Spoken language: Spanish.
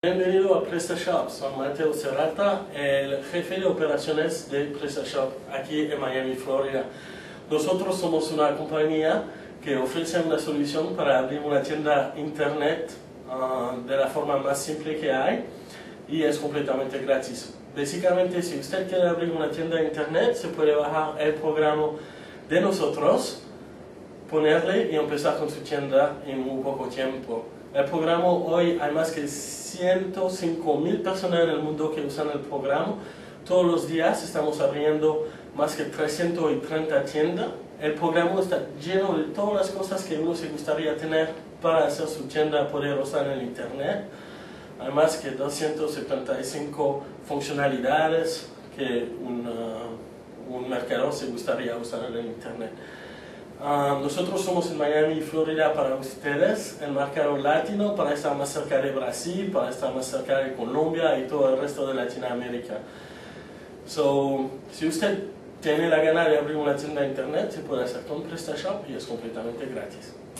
Bienvenido a PrestaShop, soy Mateo Serrata, el jefe de operaciones de PrestaShop aquí en Miami, Florida. Nosotros somos una compañía que ofrece una solución para abrir una tienda internet de la forma más simple que hay y es completamente gratis. Básicamente, si usted quiere abrir una tienda internet, se puede bajar el programa de nosotros, ponerle y empezar con su tienda en muy poco tiempo. El programa hoy hay más que 105,000 personas en el mundo que usan el programa. Todos los días estamos abriendo más que 330 tiendas. El programa está lleno de todas las cosas que uno se gustaría tener para hacer su tienda poderosa en el internet. Hay más que 275 funcionalidades que un mercador se gustaría usar en el internet. Nosotros somos en Miami, Florida para ustedes, el mercado latino, para estar más cerca de Brasil, para estar más cerca de Colombia y todo el resto de Latinoamérica. Si usted tiene la gana de abrir una tienda de internet, se puede hacer con PrestaShop y es completamente gratis.